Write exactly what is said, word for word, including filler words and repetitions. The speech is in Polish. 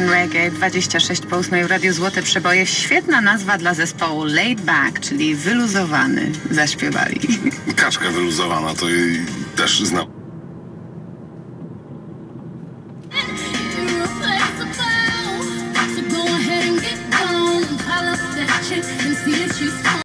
Latin Reggae, dwadzieścia sześć po ósmej w Radiu Złote Przeboje. Świetna nazwa dla zespołu Laid Back, czyli wyluzowany, zaśpiewali. Kaczka wyluzowana, to jej też znam.